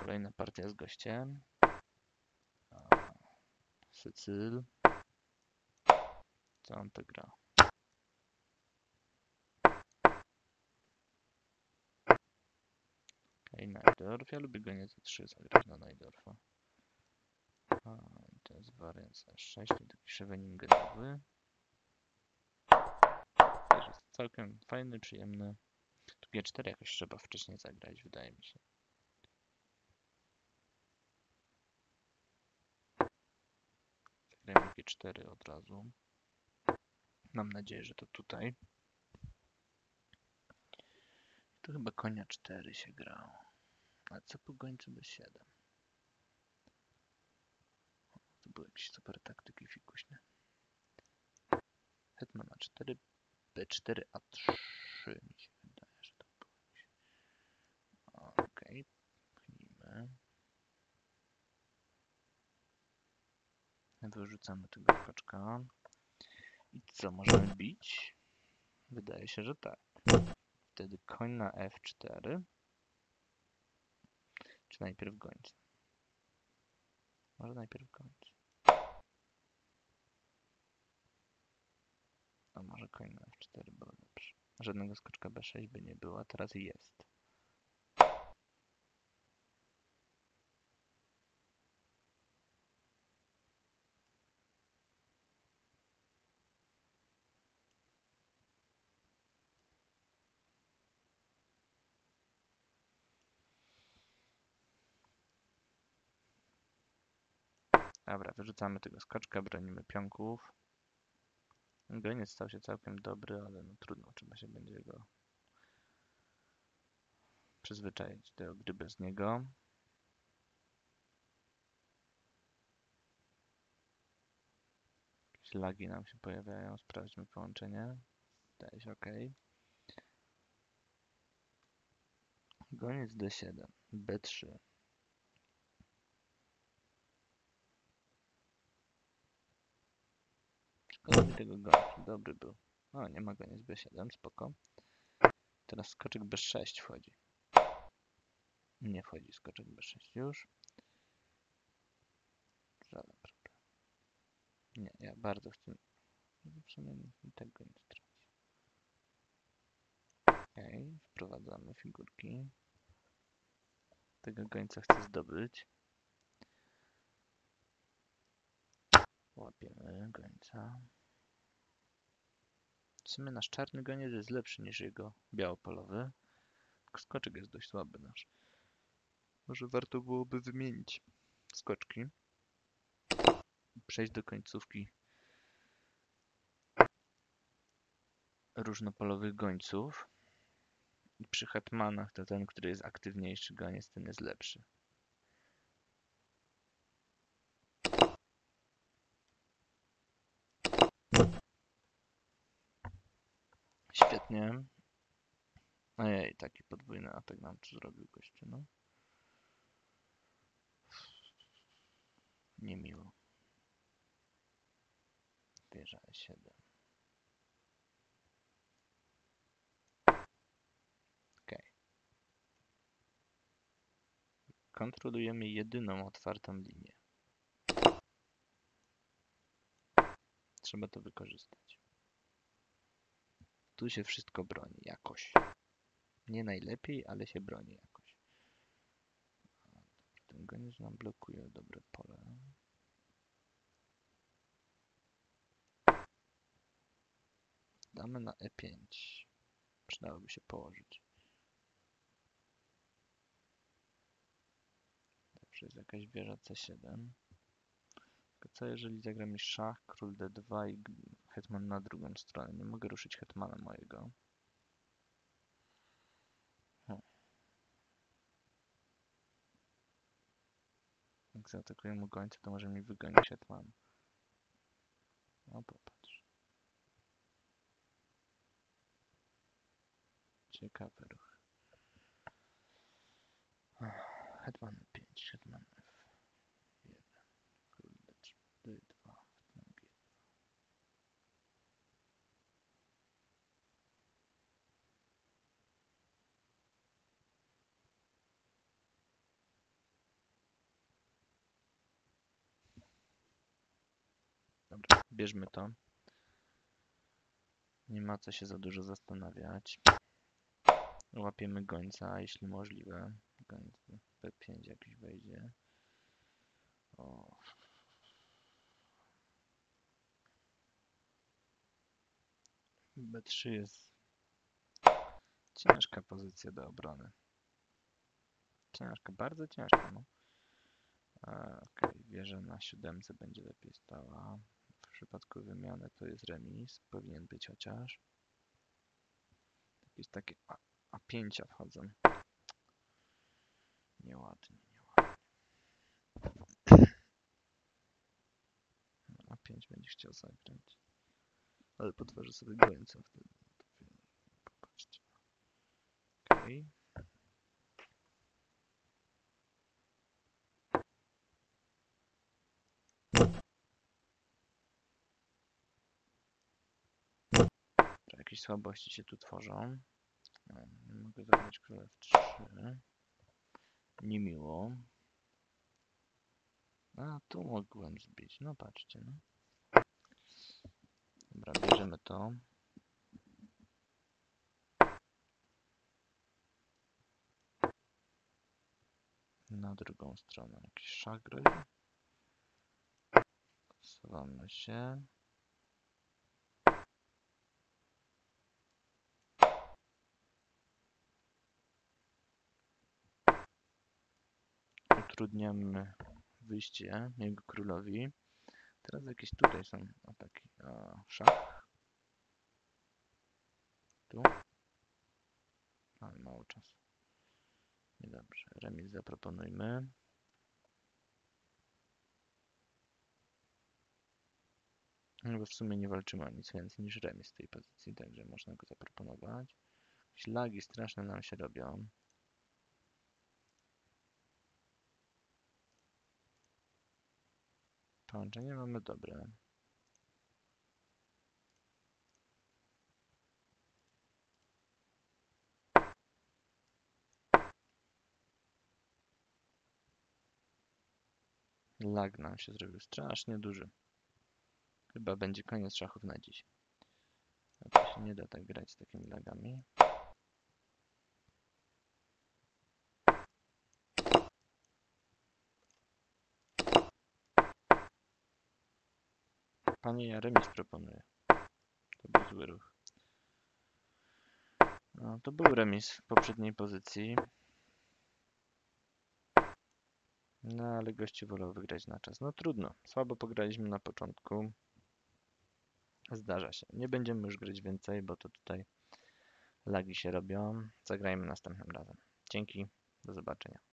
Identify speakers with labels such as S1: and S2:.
S1: Kolejna partia z gościem. Sycyl. Co on to gra? Okej, Najdorf. Ja lubię goniec C3 zagrać na Najdorfa. I to jest wariant E6, taki Scheveningowy. Też jest całkiem fajny, przyjemny. Tu G4 jakoś trzeba wcześniej zagrać, wydaje mi się. Zagrajmy G4 od razu. Mam nadzieję, że to tutaj. Tu chyba konia 4 się grało. A co po gońcu B7? To były jakieś super taktyki fikuśne. Hetman A4, B4, A3 mi się wydaje, że to było jakieś. Okej, pchnijmy. Wyrzucamy tego skoczka. I co, możemy bić? Wydaje się, że tak. Wtedy koń na F4. Czy najpierw gońca? Może najpierw gońca. A może koń na F4 było lepsze. Żadnego skoczka B6 by nie było, a teraz jest. Dobra, wyrzucamy tego skoczka, bronimy pionków. Goniec stał się całkiem dobry, ale no trudno, trzeba się będzie go przyzwyczaić do gry bez niego. Jakieś lagi nam się pojawiają, sprawdźmy połączenie. Wydaje się ok. Goniec D7, B3. Szkoda mi tego gońca, dobry był. O, nie ma goniec B7, spoko. Teraz skoczek B6 wchodzi. Nie wchodzi skoczek B6 już. Żaden problem. Nie, ja bardzo chcę. W sumie i tak go nie traci. Okej, wprowadzamy figurki. Tego gońca chcę zdobyć. Łapiemy gońca. W sumie nasz czarny goniec jest lepszy niż jego białopolowy. Tylko skoczek jest dość słaby nasz. Może warto byłoby wymienić skoczki. Przejść do końcówki różnopolowych gońców. I przy hetmanach to ten, który jest aktywniejszy goniec, ten jest lepszy. Świetnie. Ojej, taki podwójny atak nam tu zrobił gościu, no. Niemiło. Wieża E7. Ok. Kontrolujemy jedyną otwartą linię. Trzeba to wykorzystać. Tu się wszystko broni jakoś. Nie najlepiej, ale się broni jakoś. Ten goniec nam blokuje dobre pole. Damy na E5. Przydałoby się położyć. Dobrze, jest jakaś wieża C7. Tylko co jeżeli zagra mi szach, król D2 i hetman na drugą stronę? Nie mogę ruszyć hetmana mojego. Jak zaatakuję mu gońca, to może mi wygonić hetman. No popatrz. Ciekawy ruch. Hetman 5, hetman F1, król D2, hetman G. bierzmy to. Nie ma co się za dużo zastanawiać. Łapiemy gońca, jeśli możliwe. Gońc B5 jakiś wejdzie. O. B3 jest ciężka pozycja do obrony. Ciężka, bardzo ciężka, no. Okej, wieża na 7 będzie lepiej stała. W przypadku wymiany to jest remis. Powinien być chociaż. Jakieś takie A5 wchodzą. Nieładnie, nieładnie. A5 będzie chciał zagrać. Ale potworzy sobie gońca wtedy. Popatrzcie. Okej. Jakieś słabości się tu tworzą. Nie mogę zagrać króla F3. Niemiło. A, tu mogłem zbić. No patrzcie, no. Dobra, bierzemy to. Na drugą stronę jakiś szach grozi. Wsuwamy się. Utrudniamy wyjście jego królowi. Teraz jakieś tutaj są ataki. Szach. Tu. Mamy mało czasu. Niedobrze. Remis zaproponujmy. No bo w sumie nie walczymy o nic więcej niż remis w tej pozycji, także można go zaproponować. Jakieś lagi straszne nam się robią. Połączenie mamy dobre. Lag nam się zrobił strasznie duży. Chyba będzie koniec szachów na dziś. A to się nie da tak grać z takimi lagami. Panie, ja remis proponuję. To był zły ruch. No, to był remis w poprzedniej pozycji. No, ale gościu wolał wygrać na czas. No trudno. Słabo pograliśmy na początku. Zdarza się. Nie będziemy już grać więcej, bo to tutaj lagi się robią. Zagrajmy następnym razem. Dzięki. Do zobaczenia.